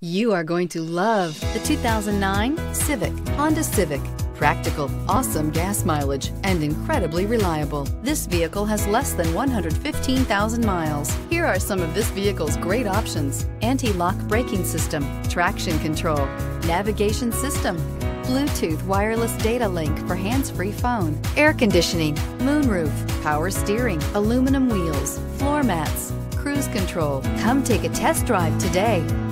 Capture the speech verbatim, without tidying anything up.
You are going to love the two thousand nine Civic, Honda Civic. Practical, awesome gas mileage, and incredibly reliable. This vehicle has less than one hundred fifteen thousand miles. Here are some of this vehicle's great options: anti-lock braking system, traction control, navigation system, Bluetooth wireless data link for hands-free phone, air conditioning, moonroof, power steering, aluminum wheels, floor mats, cruise control. Come take a test drive today.